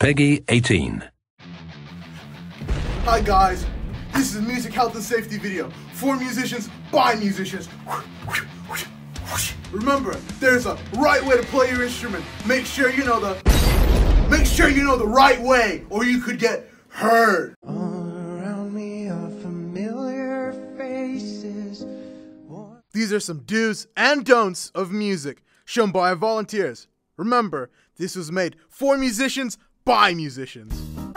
Peggy 18. Hi guys, this is a music health and safety video for musicians by musicians. Remember, there's a right way to play your instrument. Make sure you know the right way, or you could get hurt. All around me are familiar faces. These are some do's and don'ts of music shown by our volunteers. Remember, this was made for musicians by musicians.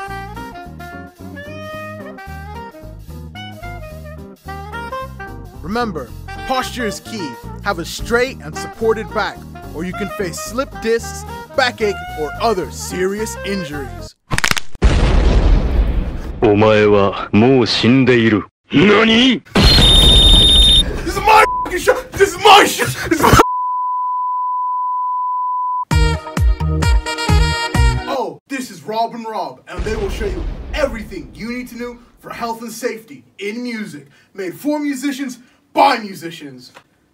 Remember, posture is key. Have a straight and supported back, or you can face slip discs, backache, or other serious injuries. お前はもう死んでいる。何? This is my fucking show! This is my show! This is my... Oh, this is Rob and Rob, and they will show you everything you need to know for health and safety in music, made for musicians by musicians.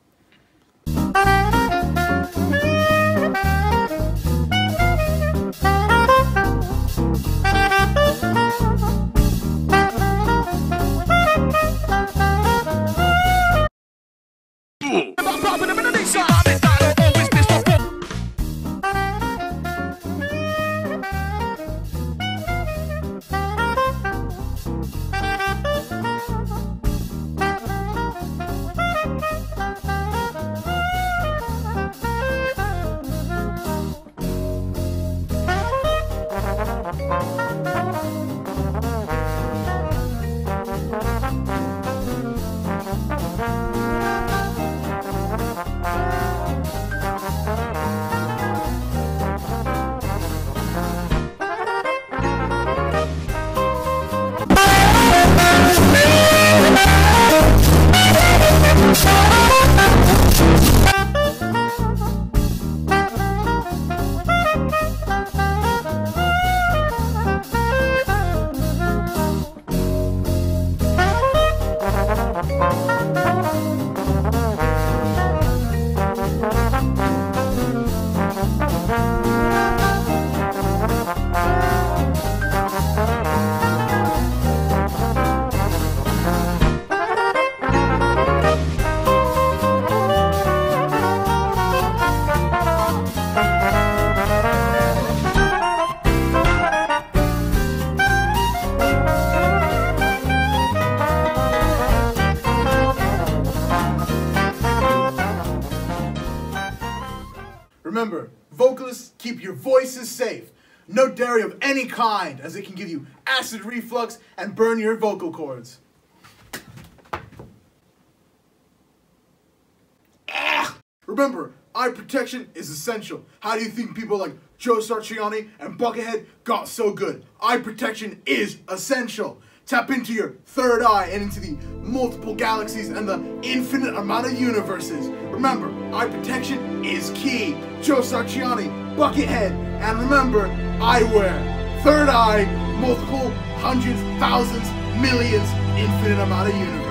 Remember, vocalists, keep your voices safe. No dairy of any kind, as it can give you acid reflux and burn your vocal cords. Remember, eye protection is essential. How do you think people like Joe Satriani and Buckethead got so good? Eye protection is essential. Tap into your third eye and into the multiple galaxies and the infinite amount of universes. Remember, eye protection is key. Joe Satriani, Buckethead, and remember, eyewear. Third eye, multiple hundreds, thousands, millions, infinite amount of universes.